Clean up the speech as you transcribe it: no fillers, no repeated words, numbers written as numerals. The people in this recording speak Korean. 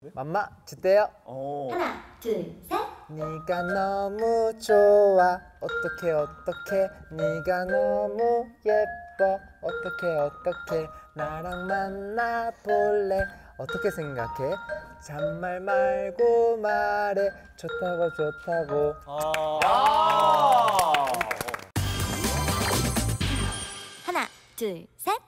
맘마 주대요. 하나, 둘, 셋. 네가 너무 좋아. 어떡해 네가 너무 예뻐. 어떡해 나랑 만나볼래. 어떻게 생각해? 잔말 말고 말해. 좋다고. 하나, 둘, 셋.